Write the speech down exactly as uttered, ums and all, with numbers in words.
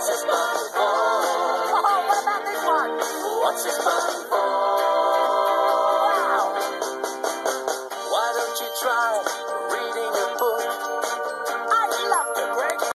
What's this button for? Oh, what about this one? What's this button for? Wow. Why don't you try